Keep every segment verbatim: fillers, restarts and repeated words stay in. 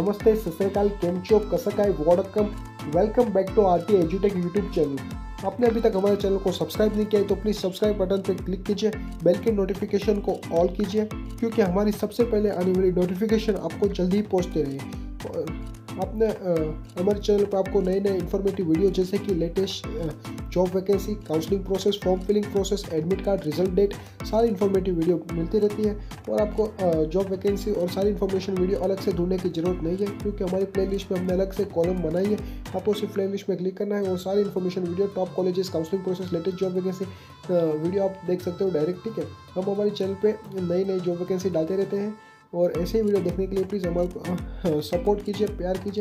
नमस्ते, सत श्री अकाल, केम छो, कसं काय, welcome, welcome back to RT एजुटेक यूट्यूब चैनल। आपने अभी तक हमारे चैनल को सब्सक्राइब नहीं किया है तो प्लीज़ सब्सक्राइब बटन पर क्लिक कीजिए, बेल के नोटिफिकेशन को ऑल कीजिए, क्योंकि हमारी सबसे पहले आने वाली नोटिफिकेशन आपको जल्दी ही पहुँचते रहे। आपने हमारे चैनल पर आपको नए नए इन्फॉर्मेटिव वीडियो जैसे कि latest job vacancy, counselling process, form filling process, admit card, result date, सारी इन्फॉर्मेटिव वीडियो मिलती रहती है। और आपको जॉब वैकेंसी और सारी इन्फॉर्मेशन वीडियो अलग से ढूंढने की ज़रूरत नहीं है, क्योंकि हमारी प्लेलिस्ट में हमने अलग से कॉलम बनाई है। आपको सिर्फ प्लेलिस्ट में क्लिक करना है और सारी information video, top colleges, counselling process, latest job vacancy video आप देख सकते हो डायरेक्ट। ठीक है, हम हमारे चैनल पर नई नई जॉब वैकेंसी डालते रहते हैं और ऐसे ही वीडियो देखने के लिए प्लीज़ हमारे सपोर्ट कीजिए, प्यार कीजिए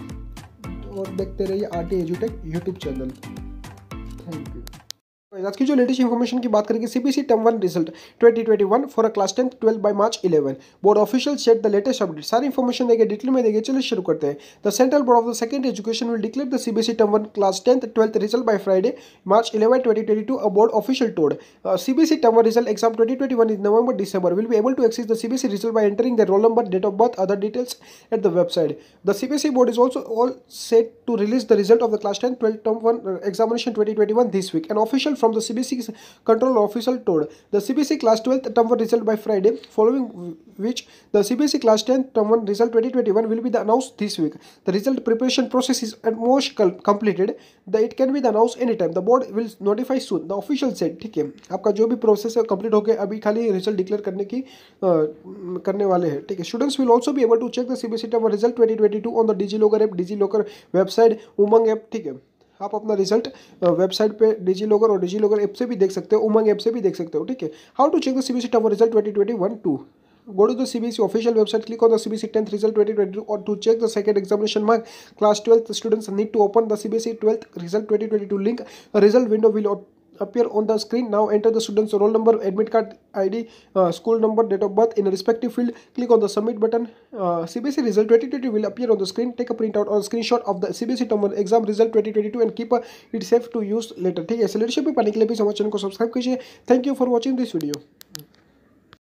और देखते रहिए आरटी एजुटेक यूट्यूब चैनल। Thank you. आज की जो लेटेस्ट इन्फॉर्मेशन की बात करेंगे, CBSE term one result twenty twenty one for a class tenth twelfth by March eleven, board official set the latest update. सारी इन्फॉर्मेशन देंगे, डिटेल में देंगे। चलिए शुरू करते हैं। The central board of the secondary education will declare the CBSE term one class tenth twelfth result by Friday March eleven twenty twenty two, a board official told. CBSE term one result exam twenty twenty one in November December will be able to access the C B S E result by entering their roll number, date of birth, other details at the website. The C B S E board is also all set to release the result of the class ten twelve term one examination twenty twenty-one this week. An official from the C B S E control official told the C B S E class twelfth term one result by Friday, following which the C B S E class tenth term one result twenty twenty-one will be the announced this week. The result preparation process is at most completed. The it can be the announced anytime. The board will notify soon. The official said. ठीक है, आपका जो भी process है complete हो गया, अभी खाली रिजल्ट डिक्लेयर करने की आ, करने वाले हैं। ठीक है, students will also be able to check the CBSE term result twenty twenty two on the DigiLocker app, DigiLocker website, Umang app. ठीक है, आप अपना रिजल्ट वेबसाइट पे डिजी लॉकर और डिजी लॉकर ऐप से भी देख सकते हो, उमंग ऐप से भी देख सकते हो। ठीक है, how to check the CBSE term result twenty twenty one two, go to the C B S E official website, click on the C B S E tenth result twenty twenty-two, or to check the second examination mark class twelfth, students need to open the C B S E twelfth result twenty twenty-two link. A result window will appear on the screen. Now enter the student's roll number, admit card I D, uh, school number, date of birth in a respective field. Click on the submit button. uh, C B S E result twenty twenty will appear on the screen. Take a printout or a screenshot of the C B S E term one exam result twenty twenty-two and keep uh, it safe to use later. ठीक है, ऐसे leadership में पाने के लिए भी हमारे channel को सब्सक्राइब कीजिए। Thank you for watching this video.